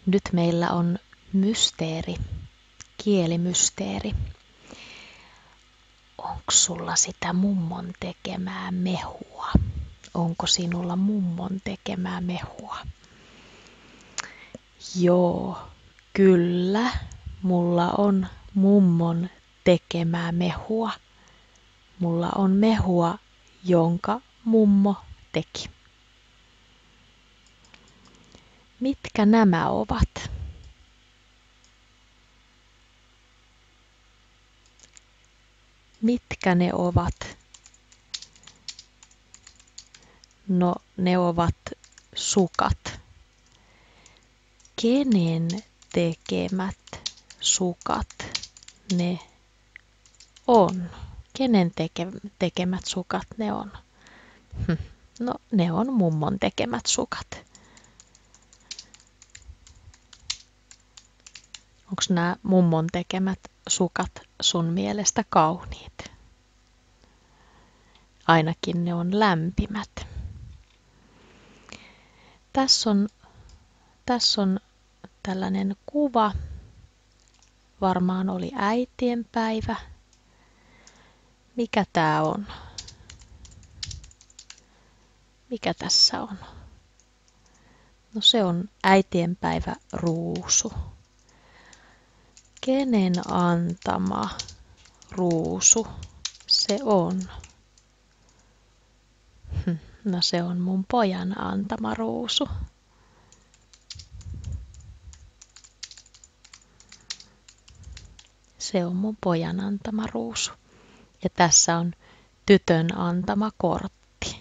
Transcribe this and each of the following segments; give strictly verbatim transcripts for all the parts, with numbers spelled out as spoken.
Nyt meillä on mysteeri, kielimysteeri. Onko sulla sitä mummon tekemää mehua? Onko sinulla mummon tekemää mehua? Joo, kyllä, mulla on mummon tekemää mehua. Mulla on mehua, jonka mummo teki. Mitkä nämä ovat? Mitkä ne ovat? No, ne ovat sukat. Kenen tekemät sukat ne on? Kenen teke, tekemät sukat ne on? Hm. No, ne on mummon tekemät sukat. Onko nämä mummon tekemät sukat sun mielestä kauniit? Ainakin ne on lämpimät. Tässä on, tässä on tällainen kuva. Varmaan oli äitienpäivä. Mikä tää on? Mikä tässä on? No se on äitienpäivä ruusu. Kenen antama ruusu se on? Hm, no se on mun pojan antama ruusu. Se on mun pojan antama ruusu. Ja tässä on tytön antama kortti.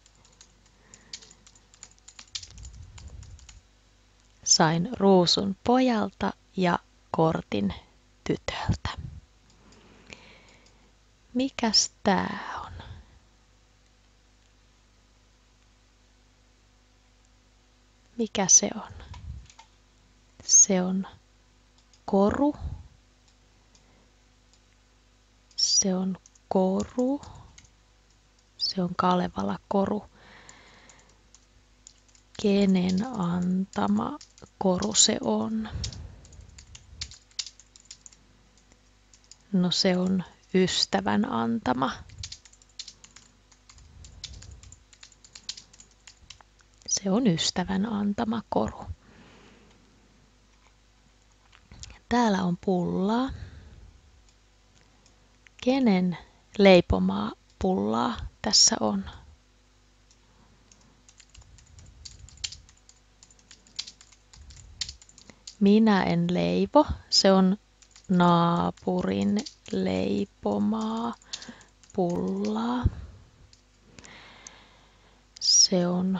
Sain ruusun pojalta ja kortin tytöltä. Mikäs tää on? Mikä se on? Se on koru. Se on koru. Se on Kalevala koru. Kenen antama koru se on? No se on ystävän antama. Se on ystävän antama koru. Täällä on pullaa. Kenen leipomaa pullaa tässä on? Minä en leivo. Se on naapurin leipomaa pullaa. Se on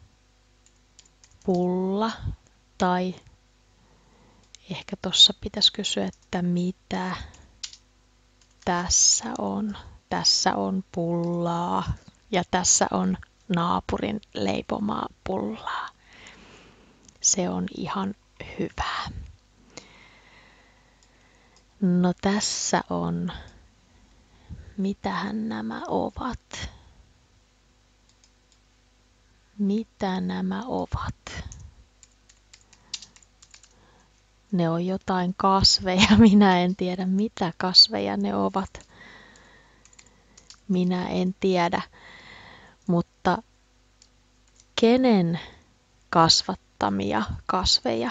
pulla tai ehkä tossa pitäisi kysyä, että mitä tässä on. Tässä on pullaa ja tässä on naapurin leipomaa pullaa. Se on ihan hyvää. No tässä on, mitähän nämä ovat? Mitä nämä ovat? Ne on jotain kasveja, minä en tiedä mitä kasveja ne ovat. Minä en tiedä, mutta kenen kasvattamia kasveja?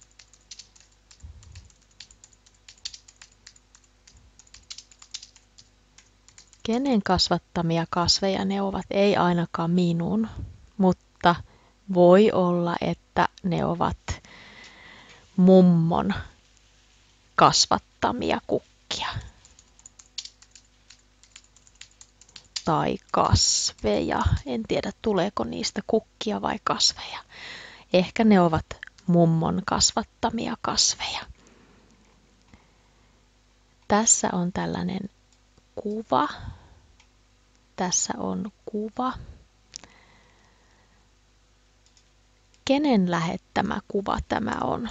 Kenen kasvattamia kasveja ne ovat? Ei ainakaan minun, mutta voi olla, että ne ovat mummon kasvattamia kukkia. Tai kasveja. En tiedä, tuleeko niistä kukkia vai kasveja. Ehkä ne ovat mummon kasvattamia kasveja. Tässä on tällainen kuva. Tässä on kuva. Kenen lähettämä kuva tämä on?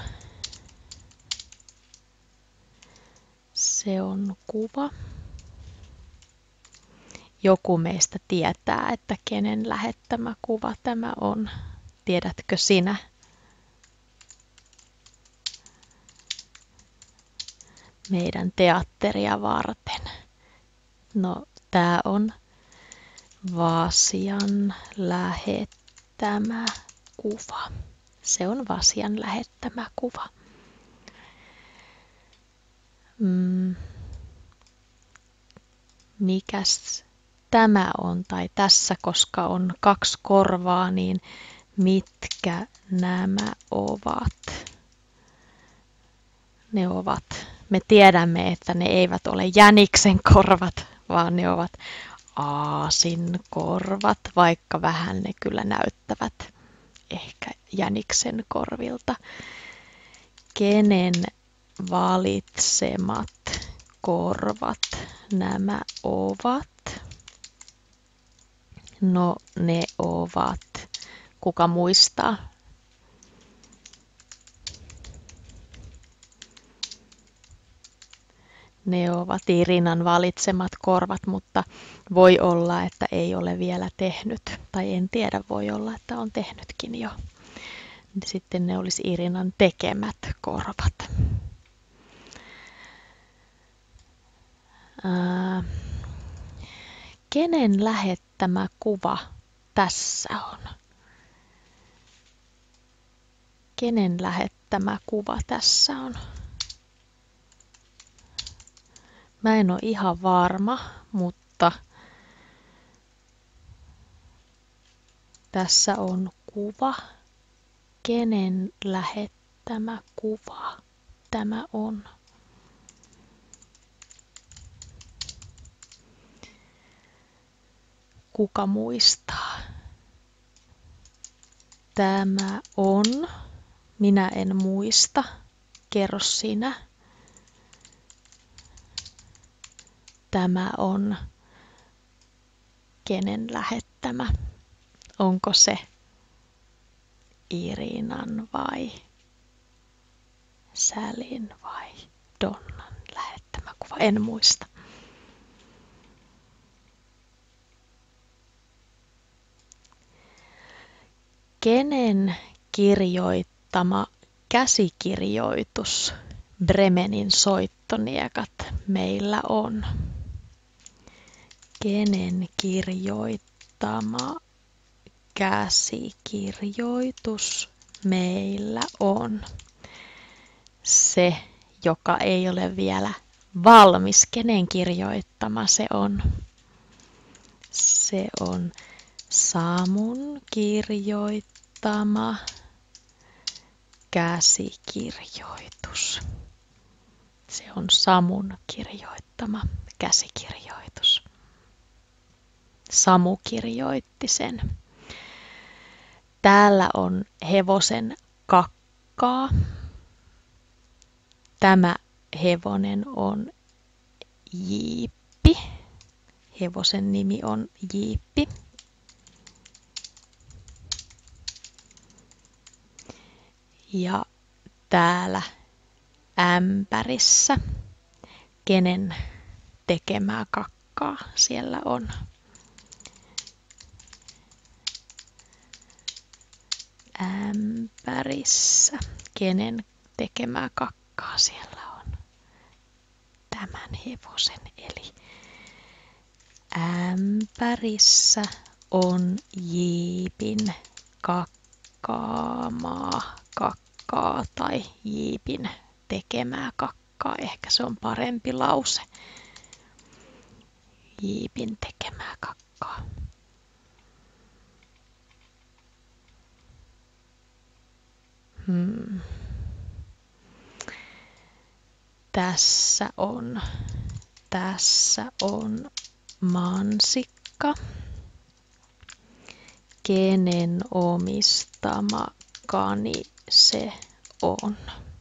Se on kuva. Joku meistä tietää, että kenen lähettämä kuva tämä on. Tiedätkö sinä? meidän teatteria varten. No, tää on Vasian lähettämä kuva. Se on Vasian lähettämä kuva. Mm. Mikäs tämä on, tai tässä, koska on kaksi korvaa, niin mitkä nämä ovat? Ne ovat, me tiedämme, että ne eivät ole jäniksen korvat, vaan ne ovat aasin korvat, vaikka vähän ne kyllä näyttävät ehkä jäniksen korvilta. Kenen valitsemat korvat nämä ovat? No, ne ovat, kuka muistaa? Ne ovat Irinan valitsemat korvat, mutta voi olla, että ei ole vielä tehnyt. Tai en tiedä, voi olla, että on tehnytkin jo. Sitten ne olisi Irinan tekemät korvat. Ää, kenen lähettämä kuva tässä on? Kenen lähettämä kuva tässä on? Mä en ole ihan varma, mutta tässä on kuva. Kenen lähettämä kuva tämä on? Kuka muistaa? Tämä on. Minä en muista. Kerro sinä. Tämä on. Kenen lähettämä? Onko se Irinan vai Sälin vai Donnan lähettämä kuva? En muista. Kenen kirjoittama käsikirjoitus Bremenin soittoniekat meillä on? Kenen kirjoittama käsikirjoitus meillä on? Se, joka ei ole vielä valmis. Kenen kirjoittama se on? Se on Samun kirjoittama käsikirjoitus. Se on Samun kirjoittama käsikirjoitus. Samu kirjoitti sen. Täällä on hevosen kakkaa. Tämä hevonen on Jiippi. Hevosen nimi on Jiippi. Ja täällä ämpärissä, kenen tekemää kakkaa siellä on? Ämpärissä, kenen tekemää kakkaa siellä on? Tämän hevosen, eli ämpärissä on Jiipin kakkaamaa kakkaa tai Jiipin tekemää kakkaa. Ehkä se on parempi lause. Jiipin tekemää kakkaa. Hmm. Tässä on, tässä on mansikka. Kenen omistama kani se on?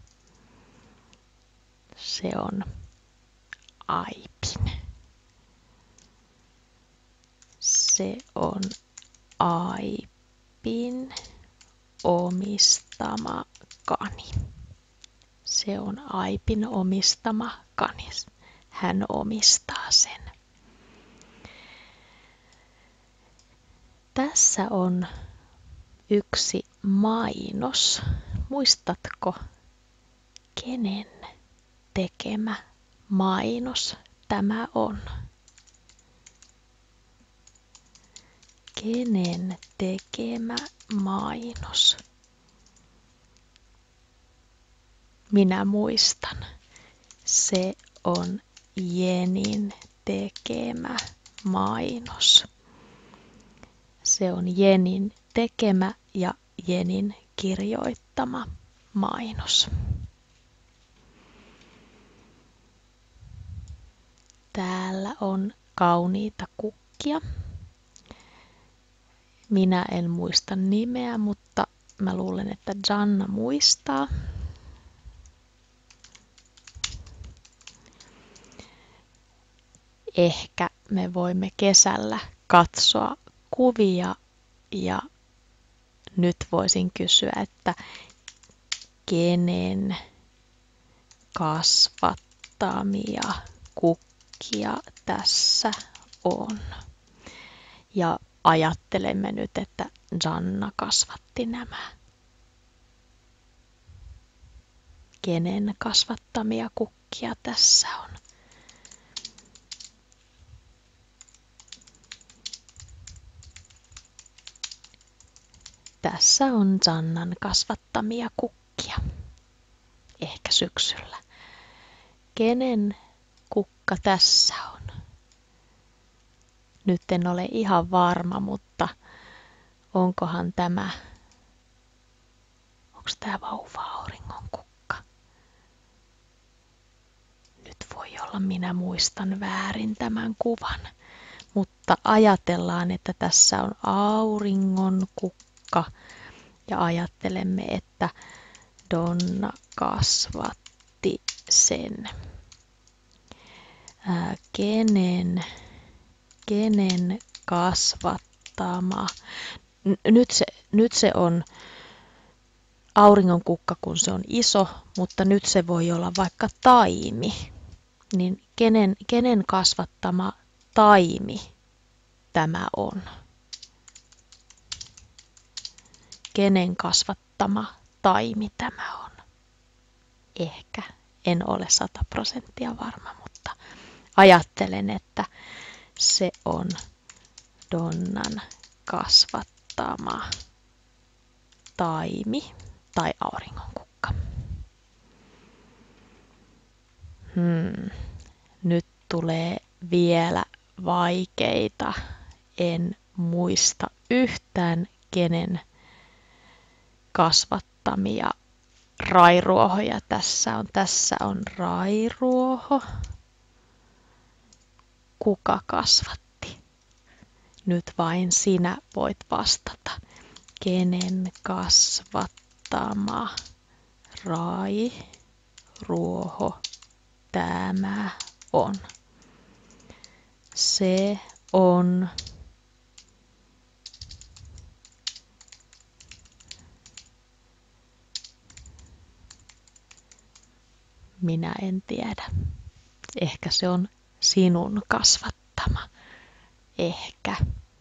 Se on Aipin. Se on Aipin omistama kani. Se on Aipin omistama kani. Hän omistaa sen. Tässä on yksi mainos. Muistatko, kenen tekemä mainos tämä on? Kenen tekemä mainos? Minä muistan. Se on Jenin tekemä mainos. Se on Jenin tekemä ja Jenin kirjoittama mainos. Täällä on kauniita kukkia. Minä en muista nimeä, mutta mä luulen, että Janna muistaa. Ehkä me voimme kesällä katsoa kuvia ja nyt voisin kysyä, että kenen kasvattamia kukkia tässä on? Ja ajattelemme nyt, että Janna kasvatti nämä. Kenen kasvattamia kukkia tässä on? Tässä on Jannan kasvattamia kukkia. Ehkä syksyllä. Kenen kukka tässä on? Nyt en ole ihan varma, mutta onkohan tämä, onko tämä vauva-auringon kukka? Nyt voi olla, minä muistan väärin tämän kuvan, mutta ajatellaan, että tässä on auringon kukka ja ajattelemme, että Donna kasvatti sen. Ää, kenen Kenen kasvattama? N- nyt, se, nyt se on auringonkukka, kun se on iso, mutta nyt se voi olla vaikka taimi. Niin kenen, kenen kasvattama taimi tämä on? Kenen kasvattama taimi tämä on? Ehkä en ole sata prosenttia varma, mutta ajattelen, että se on Donnan kasvattama taimi tai auringonkukka. Hmm. Nyt tulee vielä vaikeita. En muista yhtään, kenen kasvattamia rairuohoja tässä on. Tässä on rairuoho. Kuka kasvatti? Nyt vain sinä voit vastata. Kenen kasvattama rairuoho tämä on? Se on minä en tiedä. Ehkä se on sinun kasvattama. Ehkä.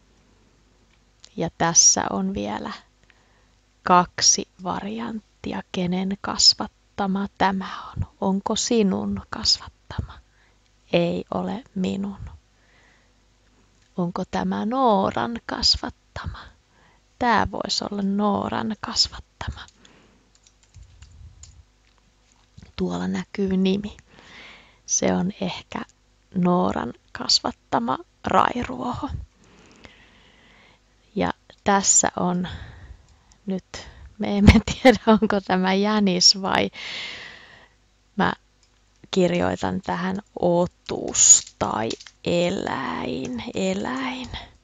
Ja tässä on vielä kaksi varianttia, kenen kasvattama tämä on. Onko sinun kasvattama? Ei ole minun. Onko tämä Nooran kasvattama? Tämä voisi olla Nooran kasvattama. Tuolla näkyy nimi. Se on ehkä Nooran kasvattama rairuoho. Ja tässä on nyt, me emme tiedä onko tämä jänis vai mä kirjoitan tähän otus tai eläin, eläin.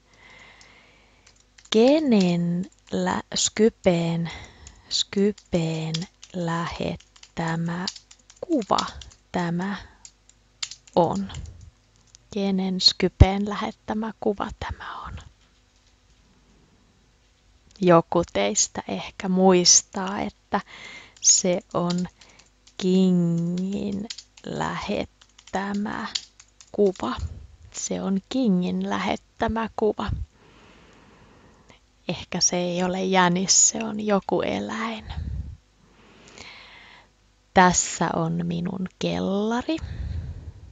Kenen lä- Skypeen, Skypeen lähettämä kuva tämä on? Kenen Skypeen lähettämä kuva tämä on? Joku teistä ehkä muistaa, että se on Kingin lähettämä kuva. Se on Kingin lähettämä kuva. Ehkä se ei ole jänis, se on joku eläin. Tässä on minun kellari.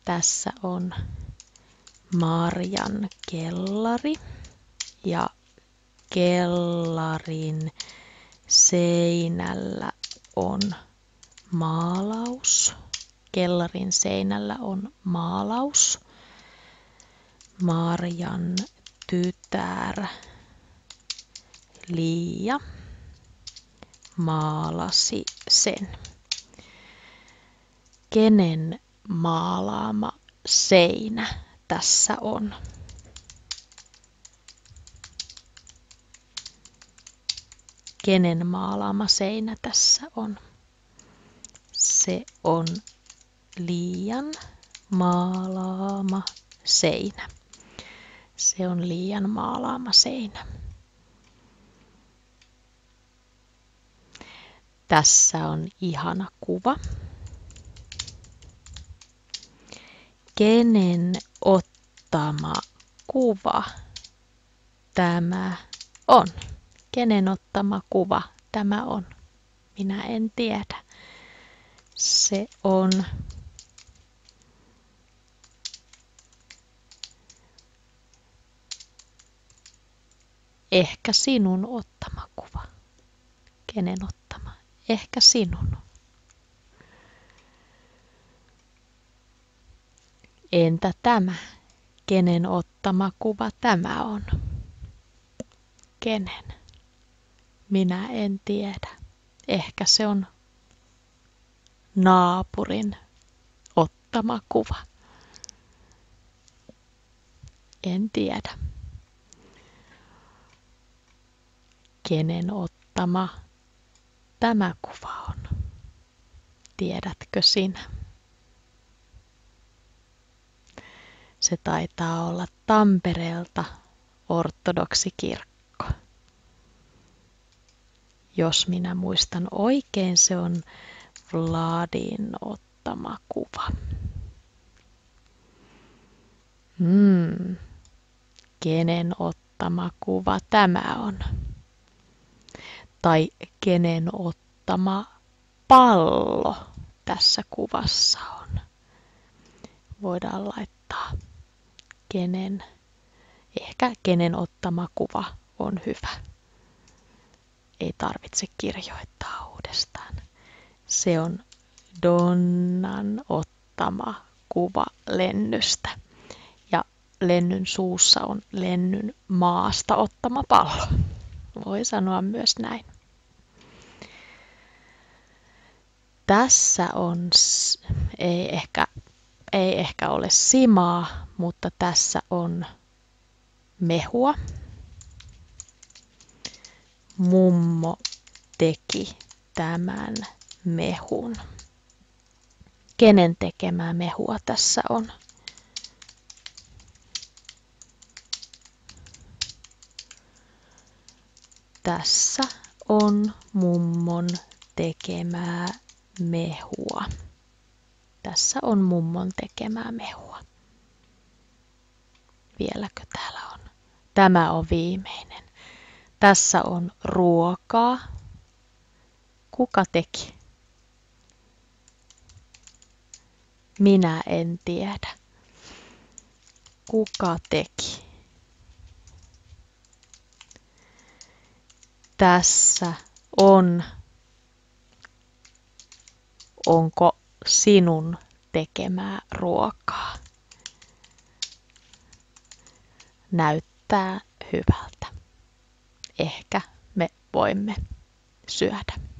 Tässä on Marjan kellari ja kellarin seinällä on maalaus. Kellarin seinällä on maalaus. Marjan tytär Liia maalasi sen. Kenen maalaama seinä tässä on? Kenen maalaama seinä tässä on? Se on Liian maalaama seinä. Se on Liian maalaama seinä. Tässä on ihana kuva. Kenen ottama kuva tämä on? Kenen ottama kuva tämä on? Minä en tiedä. Se on ehkä sinun ottama kuva. Kenen ottama? Ehkä sinun. Entä tämä? Kenen ottama kuva tämä on? Kenen? Minä en tiedä. Ehkä se on naapurin ottama kuva. En tiedä. Kenen ottama tämä kuva on? Tiedätkö sinä? Se taitaa olla Tampereelta ortodoksikirkko. Jos minä muistan oikein, se on Vladin ottama kuva. Hmm. Kenen ottama kuva tämä on? Tai kenen ottama pallo tässä kuvassa on? Voidaan laittaa kenen, ehkä kenen ottama kuva on hyvä. Ei tarvitse kirjoittaa uudestaan. Se on Donnan ottama kuva Lennystä. Ja Lennyn suussa on Lennyn maasta ottama pallo. Voi sanoa myös näin. Tässä on, ei ehkä, ei ehkä ole simaa, mutta tässä on mehua. Mummo teki tämän mehun. Kenen tekemää mehua tässä on? Tässä on mummon tekemää mehua. Tässä on mummon tekemää mehua. Vieläkö täällä on? Tämä on viimeinen. Tässä on ruokaa. Kuka teki? Minä en tiedä. Kuka teki? Tässä on. Onko sinun tekemää ruokaa? Näyttää hyvältä. Ehkä me voimme syödä.